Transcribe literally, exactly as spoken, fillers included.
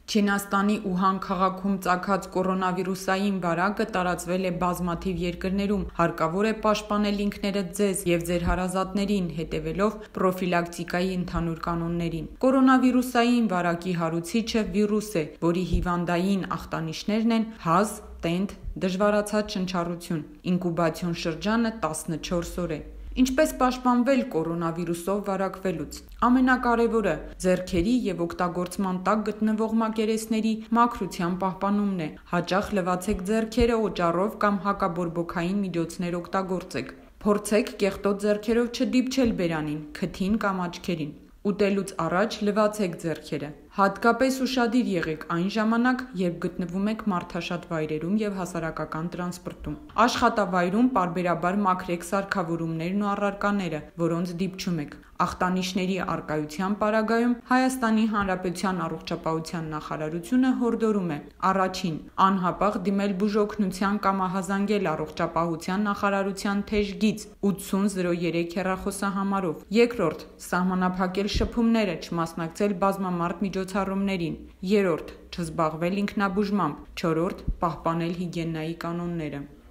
Չինաստանի Ուհան քաղաքում ծագած կորոնավիրուսային վարակը տարածվել է բազմաթիվ երկրներում, հարկավոր է պաշտպանել ինքներդ ձեզ և ձեր հարազատներին, հետևելով պրոֆիլակտիկայի ընդհանուր կանոններին։ Կորոնավիրուսային վարակի հարուցիչը վիրուս է, որի հիվանդային ախտանիշներն են հազ, տենդ, դժվարացած շնչառություն։ Ինկուբացիոն շրջանը տասնչորս օր է։ Ինչպես պաշտպանվել կորոնավիրուսով վարակվելուց։ Ամենակարևորը ձեռքերի և օգտագործման տակ գտնվող մակերեսների մաքրության պահպանումն է։ Հաճախ լվացեք ձեռքերը օճառով կամ հակաբորբոքային միջոցներ օգտագործեք։ Փորձեք կեղտոտ ձեռքերով չդիպչել բերանին, քթին կամ աչքերին։ Ուտելուց առաջ լվացեք ձեռքերը։ Հատկապես ուշադիր եղեք այն ժամանակ, երբ գտնվում եք մարդաշատ վայրերում և հասարակական տրանսպորտում։ Աշխատավայրում պարբերաբար մաքրեք սարքավորումներն ու առարկաները, որոնց դիպչում եք։ Ախտանիշների առկայության պարագայում Հայաստանի Հանրապետության առողջապահության նախարարությունը հորդորում է. Առաջին. Անհապաղ դիմել բուժօգնության կամ ահազանգել առողջապահության նախարարության թեժ գիծ ութսուն զիրո երեք հեռախոսահամարով։ Երկրորդ. Սահմանափակել շփումները, չմասնակցել բազմամարդ միջոցառումներին։ Երրորդ. Չզբաղվել ինքնաբուժմամբ։ Չորրորդ. Պահպանել հիգիենայի կանոնները։